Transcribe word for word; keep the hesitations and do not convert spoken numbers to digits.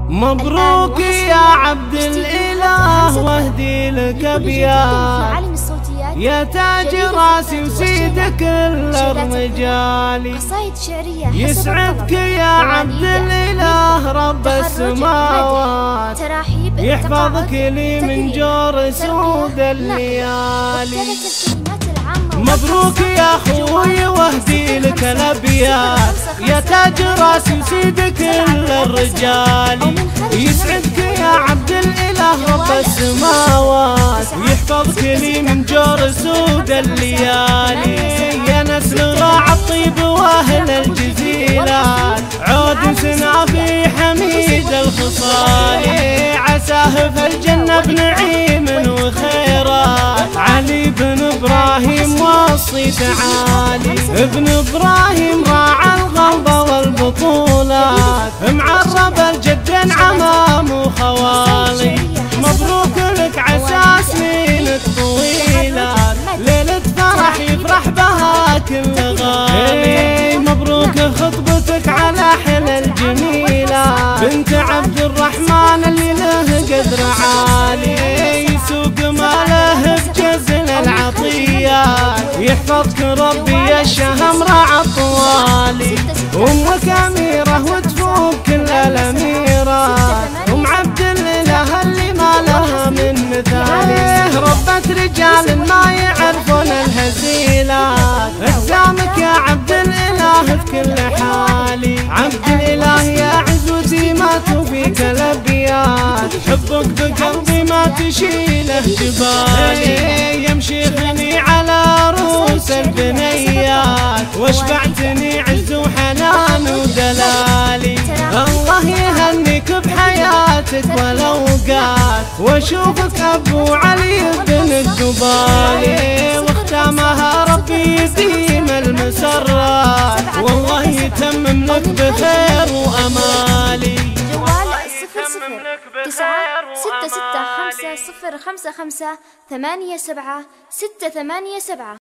مبروك يا عبد الإله واهدي لك أبيات يا تاج راسي وسيد كل الرجال. يسعدك يا عبد الإله رب السماوات يحفظك لي من جور سود الليالي. مبروك يا اخوي واهدي لك الابيات يا تاج راسي وسيد كل الرجال. يسعدك يا عبد الاله رب السماوات ويحفظك لي من جور سود الليالي. يا نسل راعى الطيب واهل الجزيرات عود سنافي حميد الخصال. عساه في الجنه بنعيم وخيرات علي بن ابراهيم وصي تعالي. ابن ابراهيم راعى القلب والبطولات معرب الجد عمام وخوالي. مبروك لك عسى سنينك طويلات ليلة فرح يفرح بها كل غالي. مبروك خطبتك على احلى الجميلات بنت عبد الرحمن اللي له قدر عالي. يسوق ماله بجزل العطيات يحفظك ربي يا الشهم راعى الطوالي. امك اميره وتفوق كل الاميرات ام عبد الاله اللي ما لها من مثاله. ربت رجال ما يعرفون الهزيلات اجزامك يا عبد الاله في كل حالي. عبد الاله يا عزوتي ما توفيك الابيات حبك بقلبي ما تشيله جبالي. يمشي غني على رؤوس البنيات واشبعتني عز وحنان ودلالي. الله يهنيك بحياتك والاوقات واشوفك ابو علي بن الجبالي. واختامها ربي يديم المسرات والله يتمم لك بخير وامالي. صفر صفر تسعة ستة ستة خمسة صفر خمسة خمسة ثمانية سبعة ستة ثمانية سبعة.